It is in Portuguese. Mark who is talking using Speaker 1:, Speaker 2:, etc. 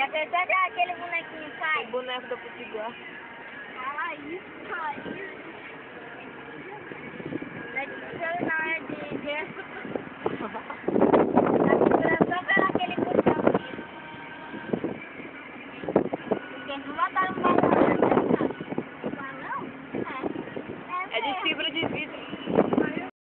Speaker 1: Até aquele bonequinho cai.
Speaker 2: O boneco da Potiguar.
Speaker 1: Fala isso, pai.